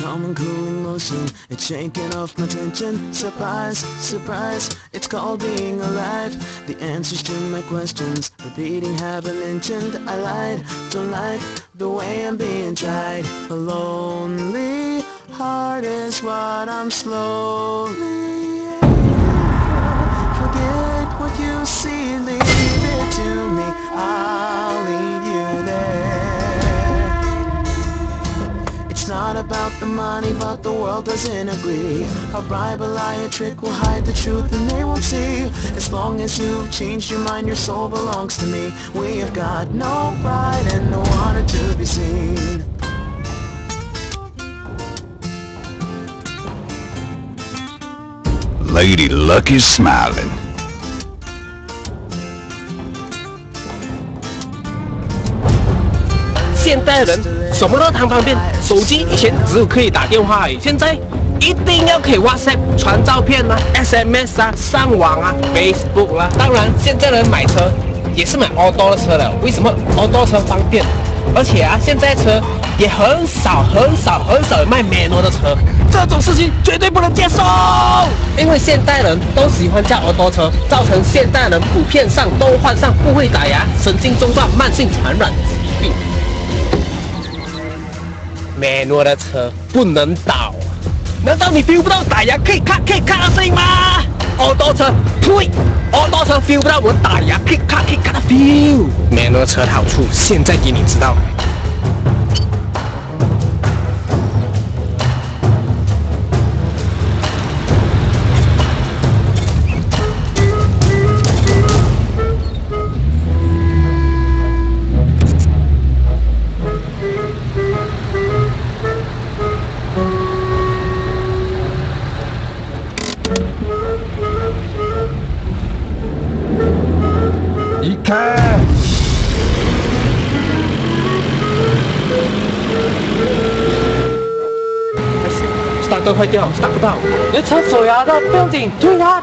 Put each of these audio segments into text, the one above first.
calm and cool emotion. It's shaking off my tension. Surprise, surprise, it's called being alive. The answers to my questions, repeating haven't mentioned. I lied, don't like the way I'm being tried. A lonely heart is what I'm slowly. Forget what you see, leave it to me. I'll lead you there. It's not about the money, but the world doesn't agree. A bribe, a lie, a trick will hide the truth and they won't see. As long as you've changed your mind, your soul belongs to me. We have got no pride and no honor to be seen. Lady Luck is smiling. 现代人什么都谈方便，手机以前只有可以打电话而已，现在一定要可以 WhatsApp 传照片啊、SMS 啊、上网啊、Facebook 啦。当然，现在人买车也是买 auto 的车了。为什么 auto 车方便？而且啊，现在车也很少有卖 manual 的车，这种事情绝对不能接受。因为现代人都喜欢驾 auto 车，造成现代人普遍上都患上不会打牙、神经中断、慢性传染疾病。manual 的车不能倒，难道你 feel 不到打牙可以咔的声音吗 ？auto 车，呸 ！auto 车 feel 不到我打牙可以咔的 feel。manual 车的好处，现在给你知道。 离开！ start 都坏掉 ，start 不到。你的车手摇到，不用紧，推它。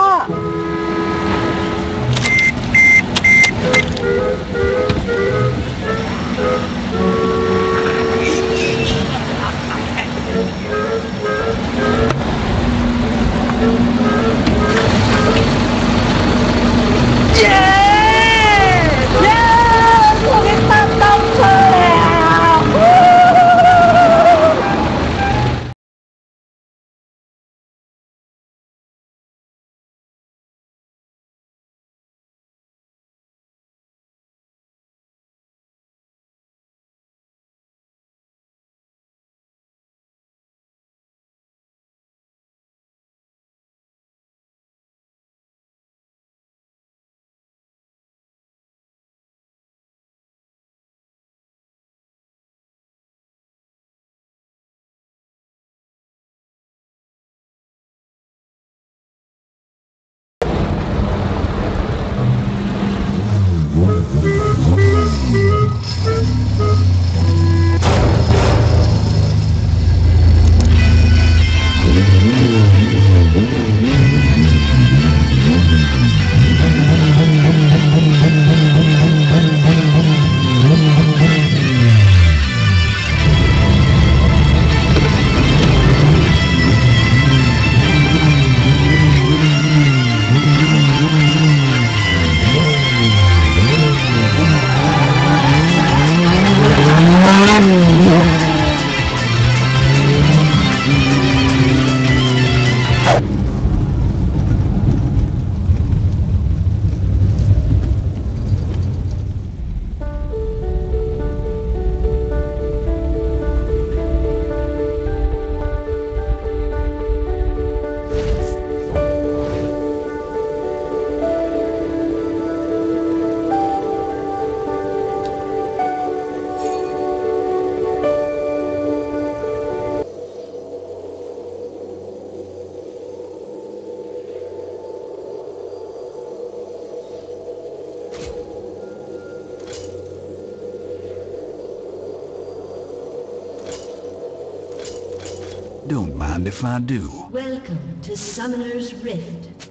Don't mind if I do. Welcome to Summoner's Rift.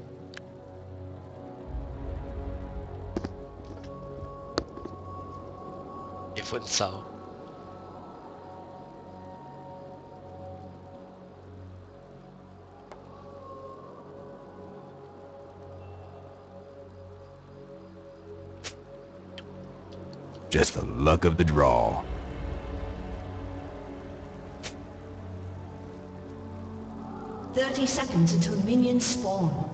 也分手。 Just the luck of the draw. Thirty seconds until minions spawn.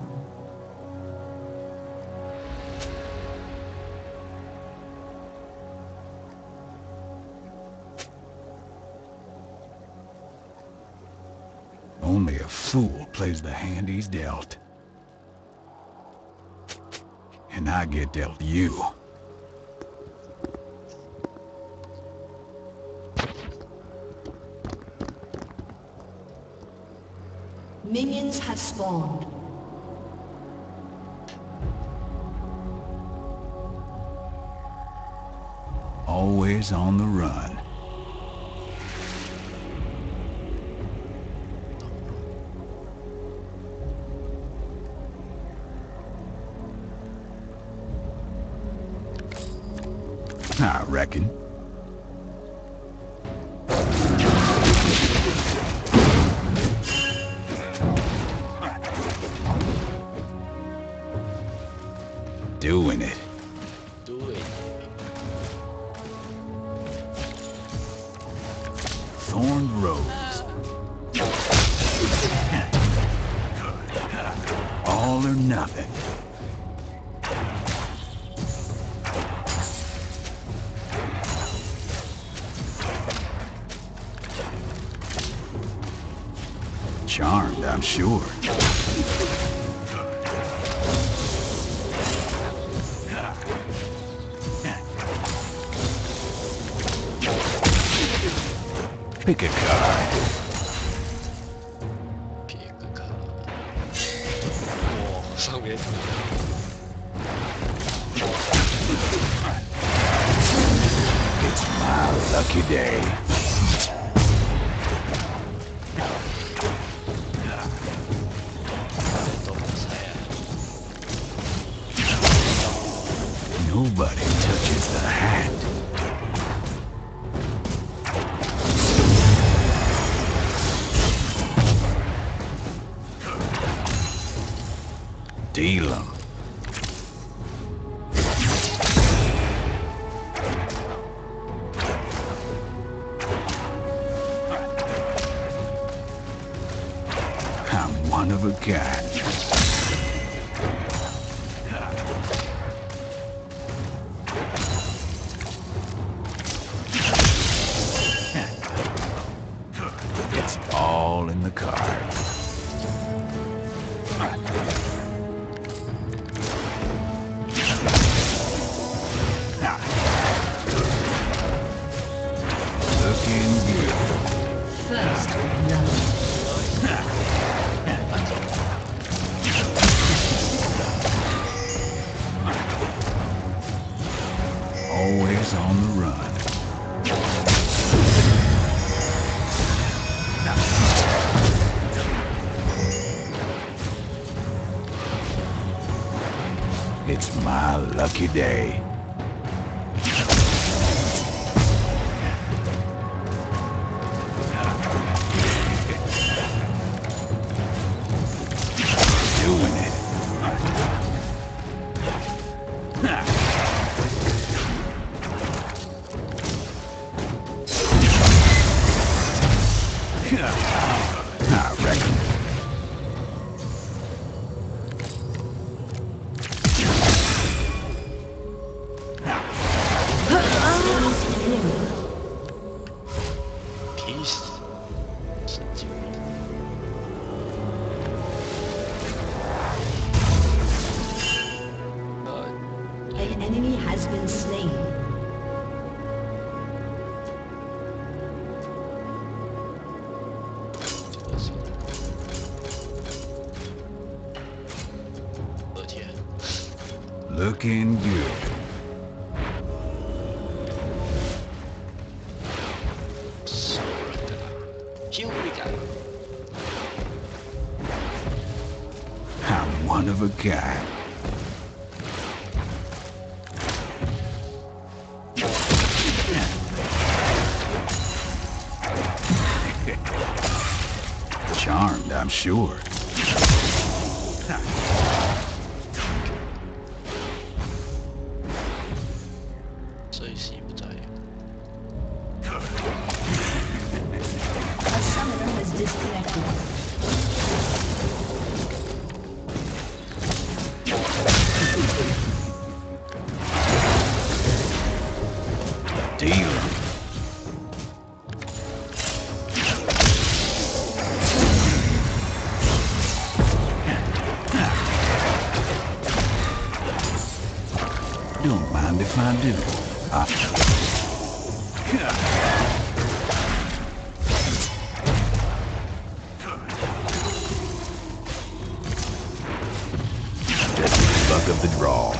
Only a fool plays the hand he's dealt. And I get dealt you. Minions have spawned. Always on the run. I reckon. Doing it. Do it. Thorned Rose. All or nothing. Charmed, I'm sure. Pick a card. Pick a card. 哇，上面。 It's my lucky day. Nobody touches the hat. Deal 'em. I'm one of a kind. It's all in the cards. Looking good. First love. Always on the run. It's my lucky day. Doing it. I reckon. Peace. 神经病。 An enemy has been slain. Looking good. I'm one of a kind. Charmed, I'm sure. 这一席不 Don't mind if I do. Just the luck of the draw.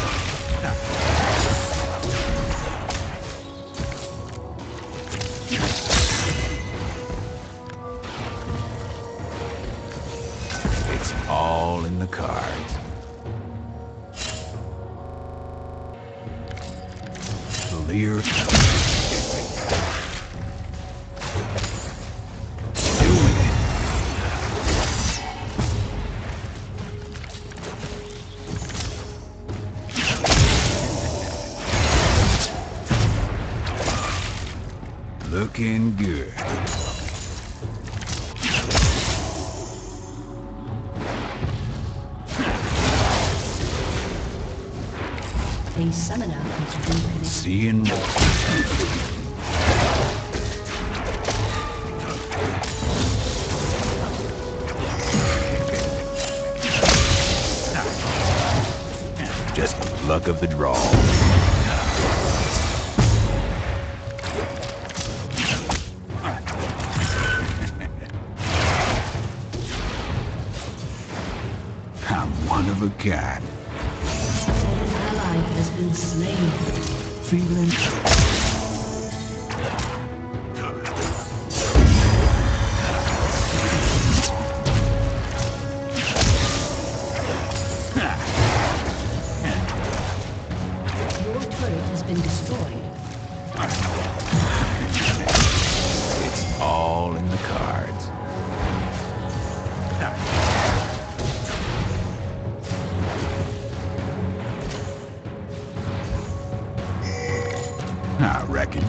It's all in the cards. Clear. Doing it. Looking good. A summoner has been connected. Seeing more. Just the luck of the draw. I'm one of a kind. An ally has been slain. Feeling. Your turret has been destroyed. It's all in the cards. I reckon.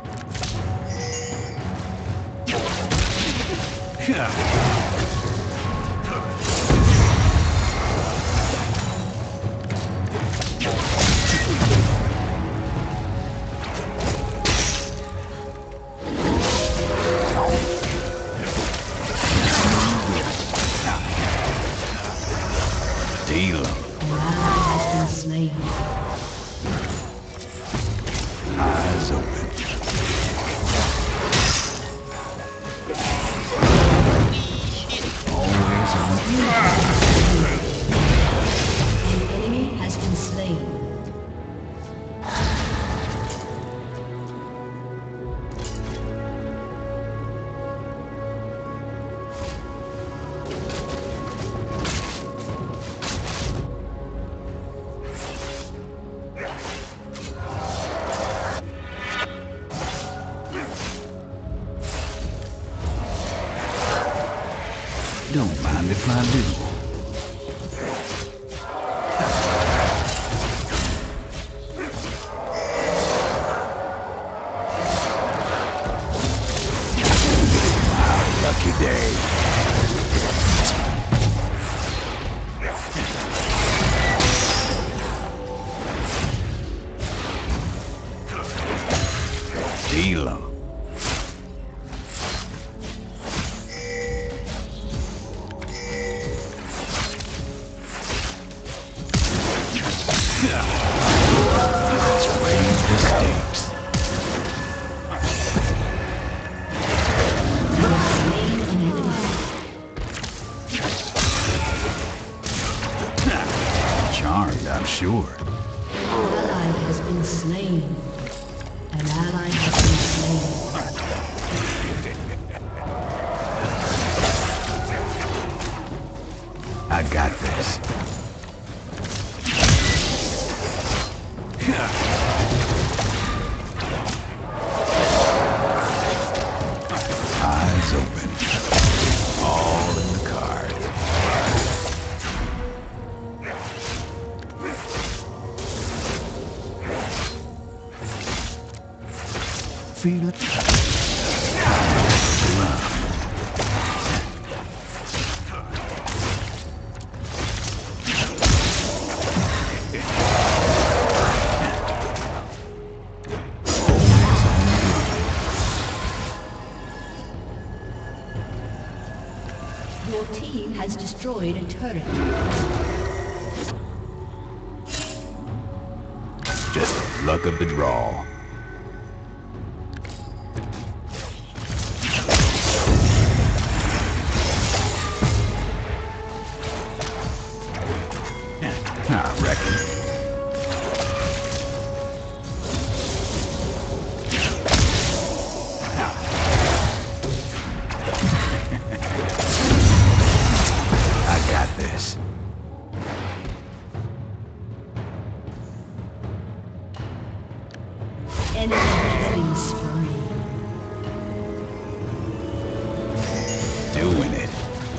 Deal 'em. An ally has been slain. Eyes open. Always on. An enemy has been slain. Don't mind if I do. Lucky day. Deal 'em. Let's raise the stakes. Charmed, I'm sure. An ally has been slain. An ally has been slain. I got this. Eyes open. All in the card. Feel it. Love. Your team has destroyed a turret. Just the luck of the draw. I reckon. I got this. Enemy killing spree. Doing it.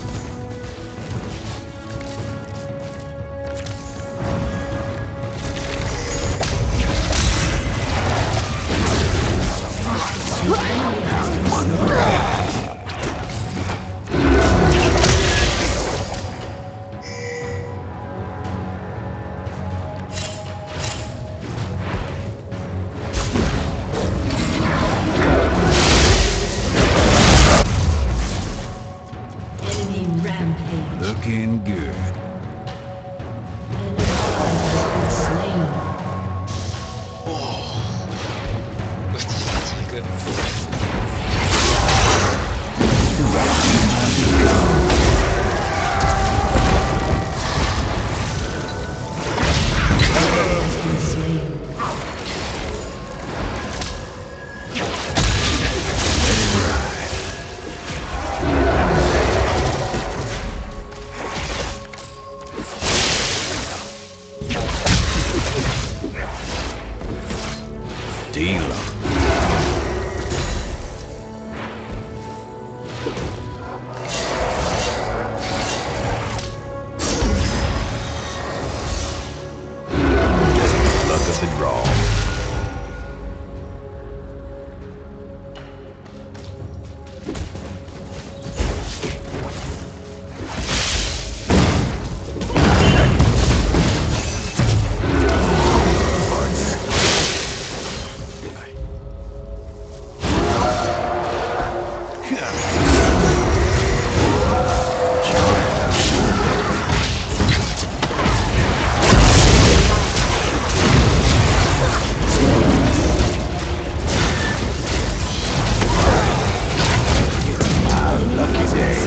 Enemy rampage. Looking good. Enemy has been slain. Has been slain. Deal 'em. Just the luck of the draw. Lucky day.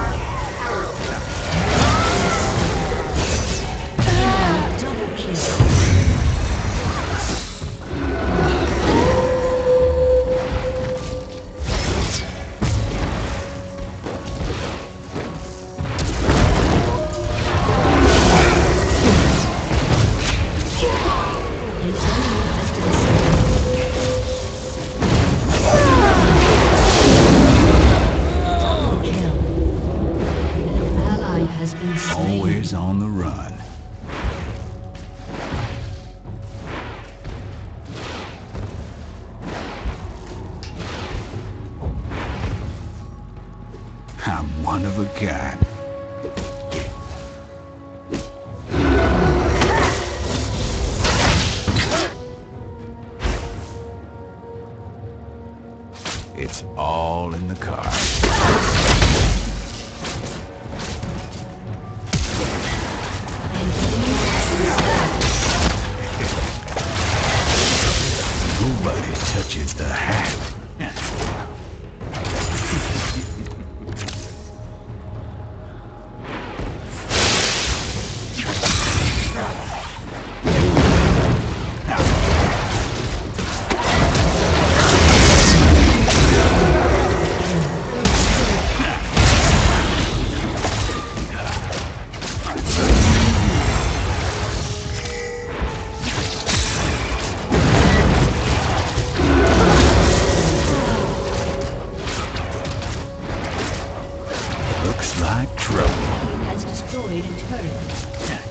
Double kill. An enemy has been slain. Double kill. An ally has been slain. Always on the run. I'm one of a kind. It's all in the cards. An enemy has been slain. Nobody touches the hat. Looks like trouble. Has destroyed a turret.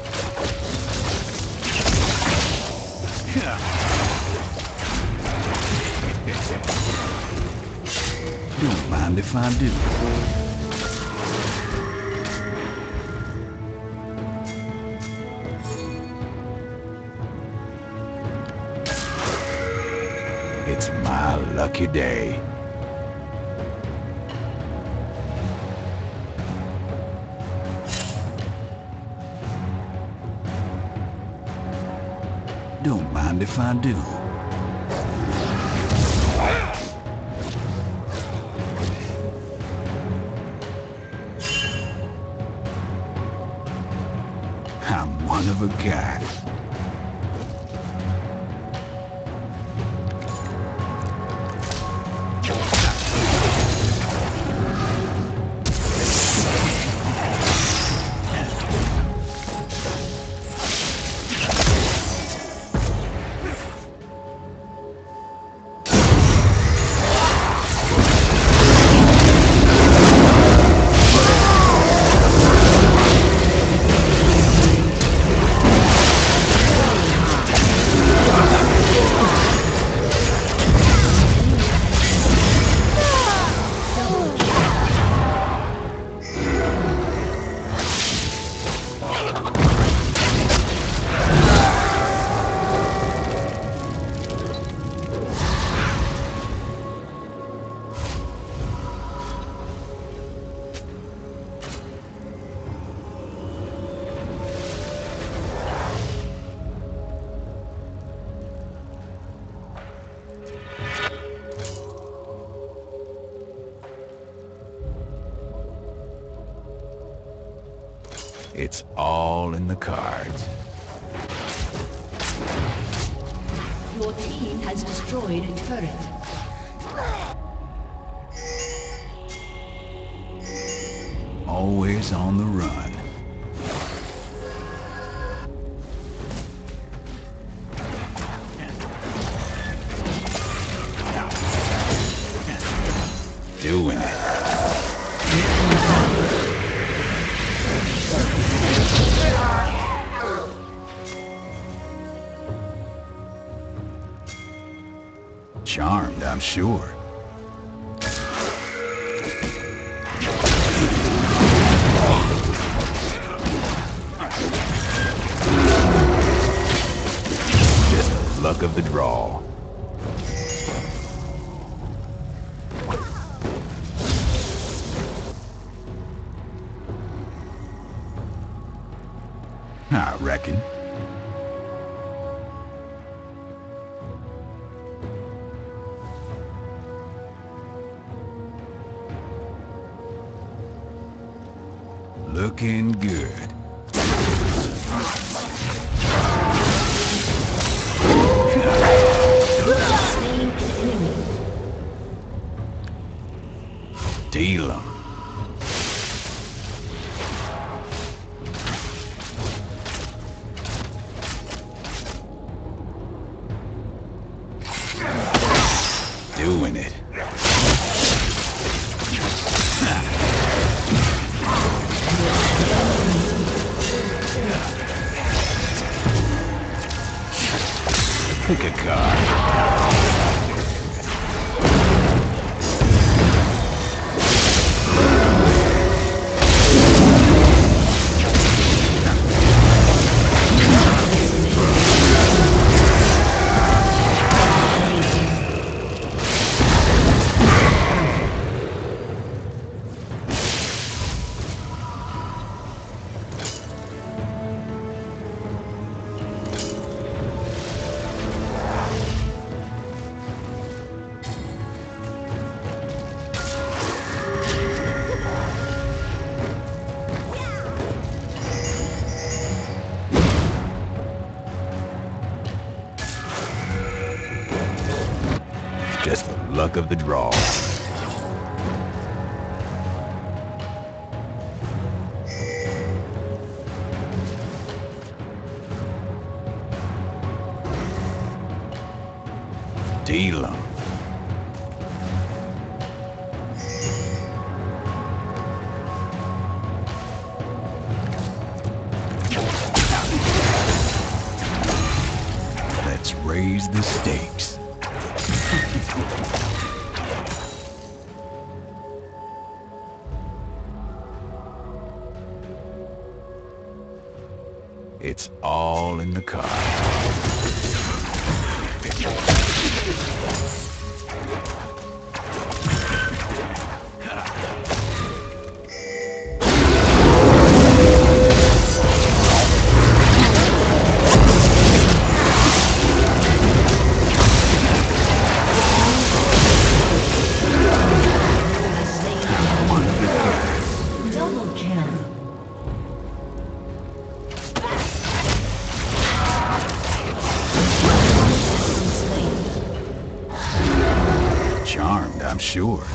Don't mind if I do. It's my lucky day. Don't mind if I do. I'm one of a kind. It's all in the cards. Your team has destroyed a turret. Always on the run. Doing it. Charmed, I'm sure. Just the luck of the draw. I reckon. Looking good. Slain an enemy. Deal 'em. Doing it. Pick a card. Just the luck of the draw. Deal 'em. Let's raise the stakes. It's all in the cards. I'm sure.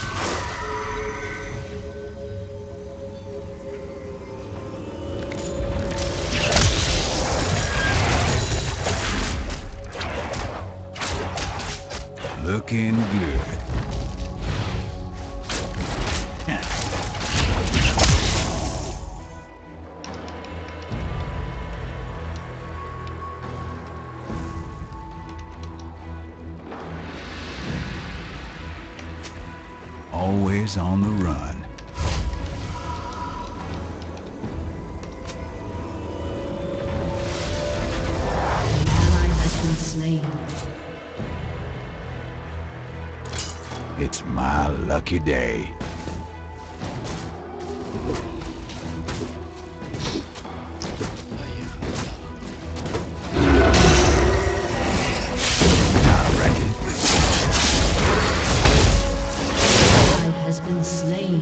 Looking good. Always on the run. An ally has been slain. It's my lucky day. I reckon. Ally has been slain.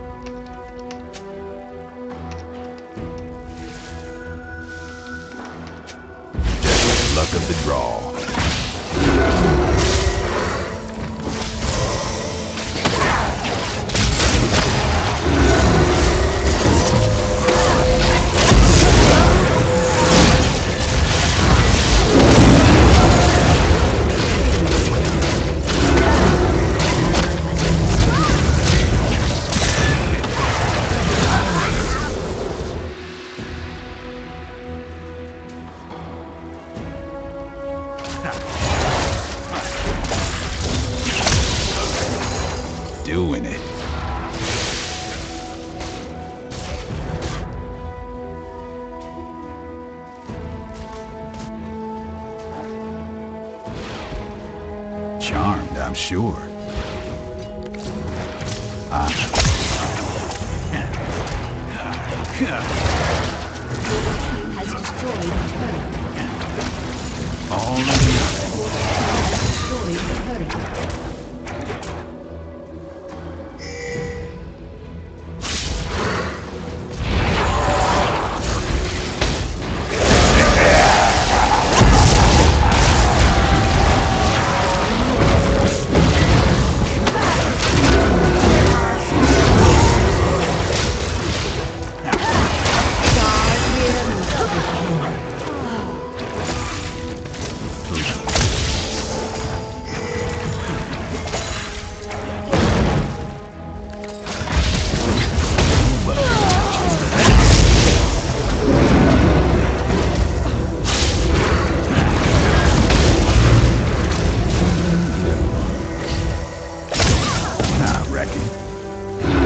Just luck of the draw. Doing it. Charmed, I'm sure. Has destroyed the turret. All in Destroyed the turret. I reckon.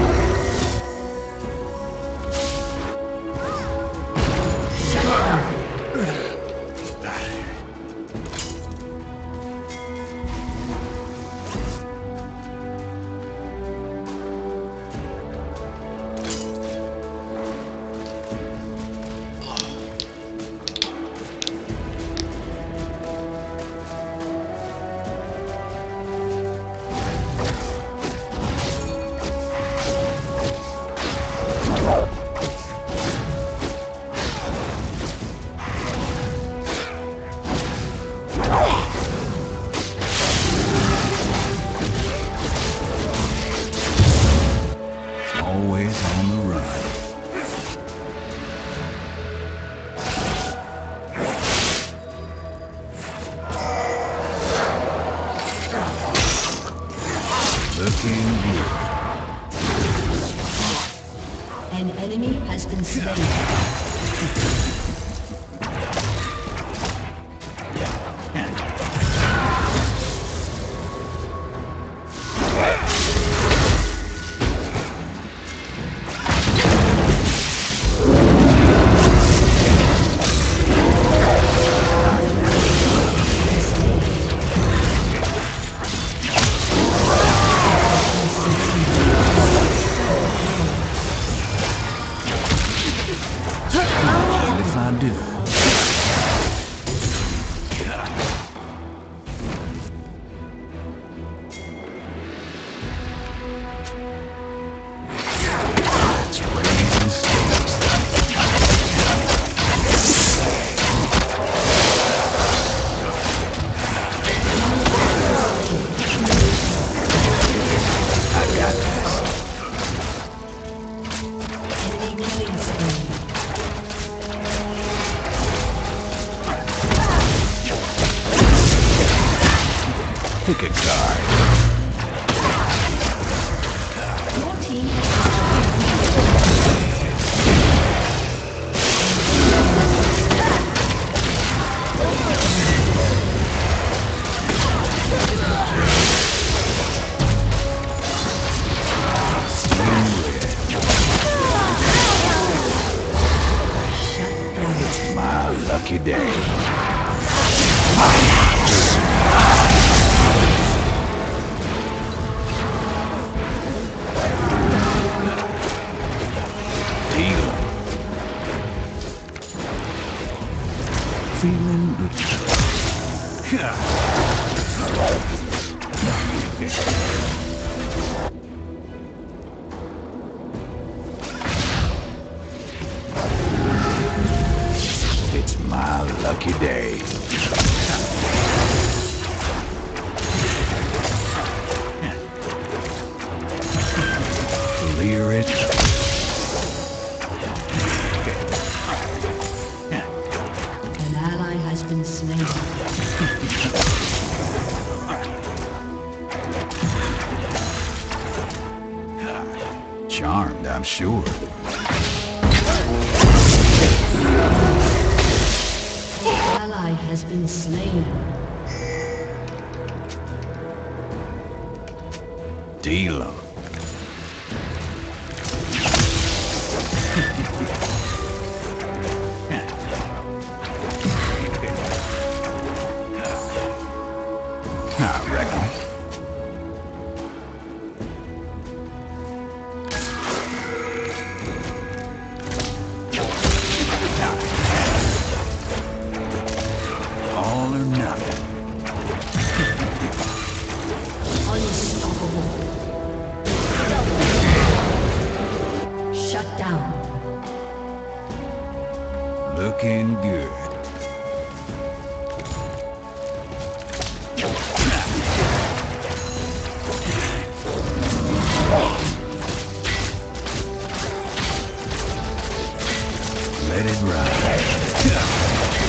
Always on the run. Looking good. An enemy has been slain. Pick a card. Your team It's my lucky day. Deal. Feeling good. It's my lucky day. Clear it. An ally has been slain. Charmed, I'm sure. An ally has been slain. Deal 'em. I reckon. All or nothing. Unstoppable. Shut down. Looking good. Let it ride.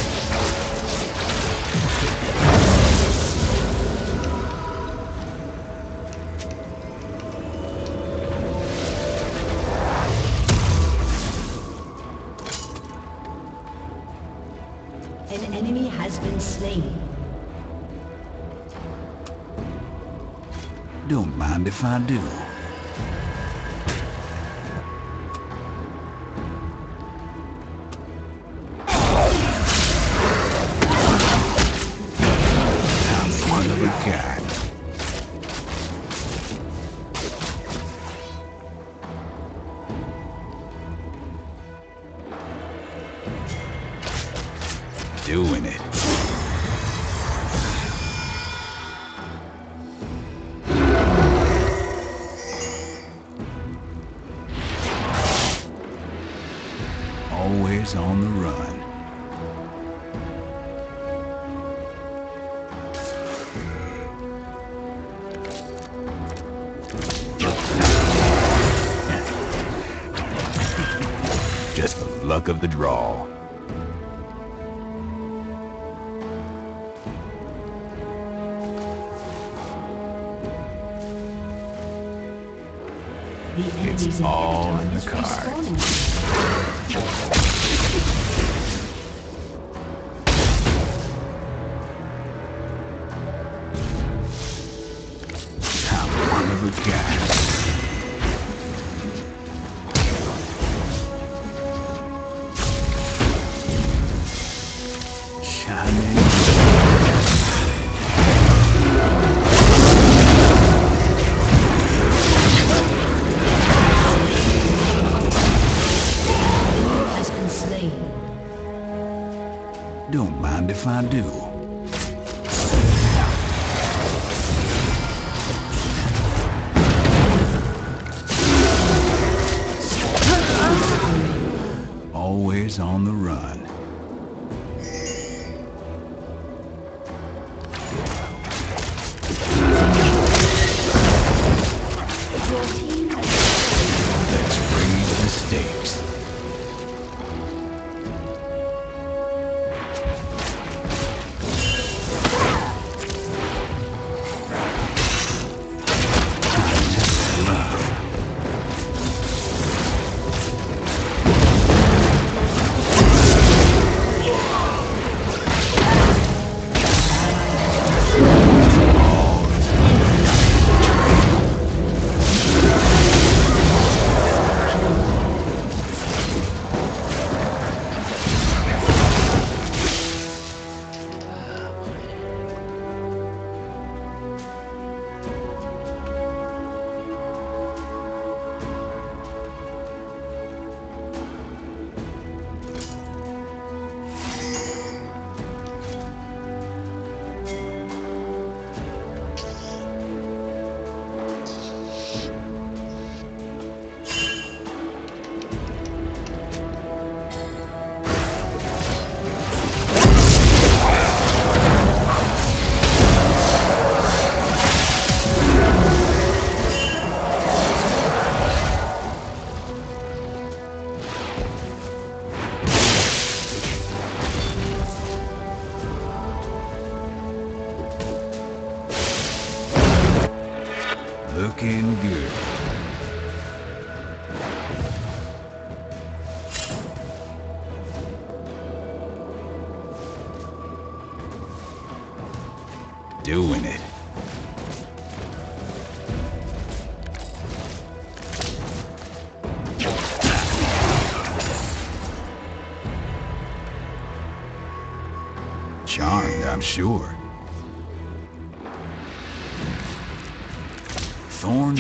An enemy has been slain. Don't mind if I do. I'm one of a kind. Doing it. Always on the run. Just the luck of the draw. The enemy's all inhibitor in the is cards. respawning. I'm one of a kind. Shining. Has been slain. Don't mind if I do. Always on the run. Your team has Let's raise the stakes. doing it. Charmed, I'm sure. Thorn.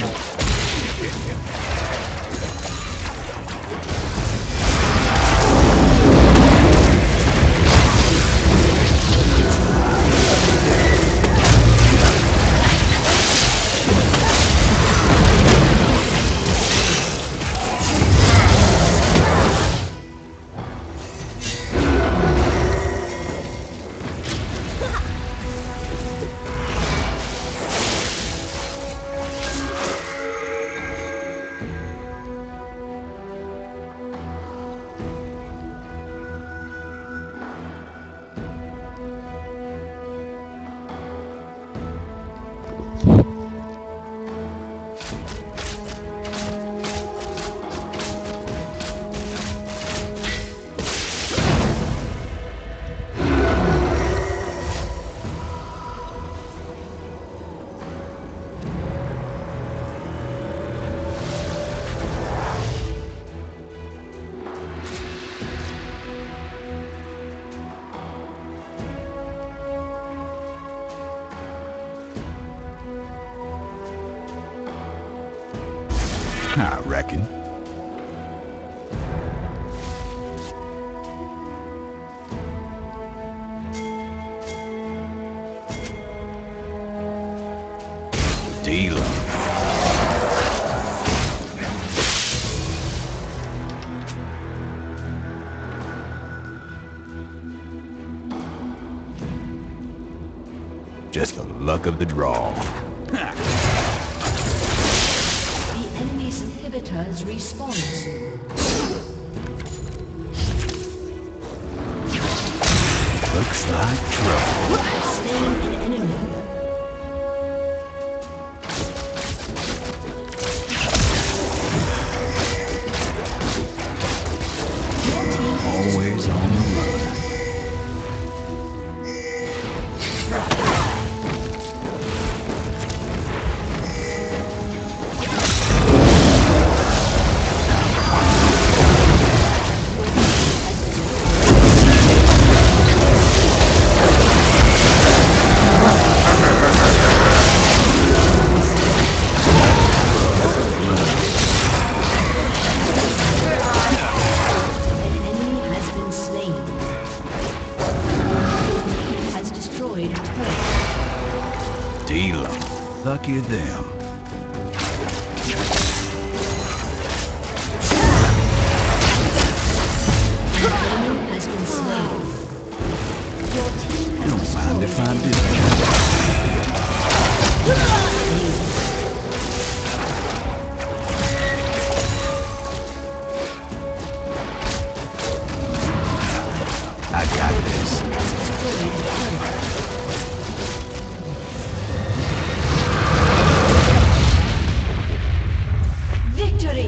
I reckon. Deal 'em. Just the luck of the draw. The enemy's inhibitors respawn soon. Looks like trouble. Slain an enemy. Always on the run. Deal 'em. Lucky them. Has been slain. Your team has Don't mind if I do. I got this. Victory!